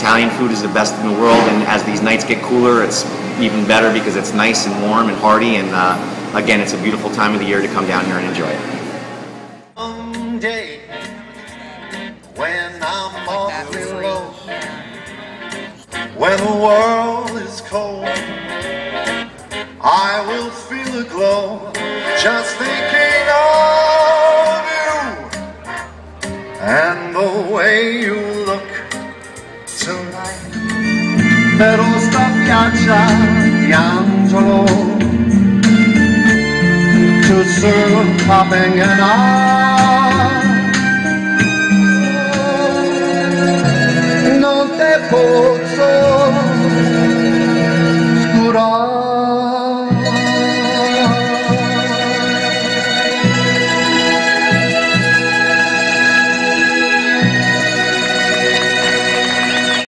Italian food is the best in the world, and as these nights get cooler, it's even better because it's nice and warm and hearty, and again, it's a beautiful time of the year to come down here and enjoy it. Someday, when I'm awfully low, when the world is cold, I will feel a glow just thinking of you and the way you look tonight. Però spiaggia di Angelo, too soon popping an eye. Non te posso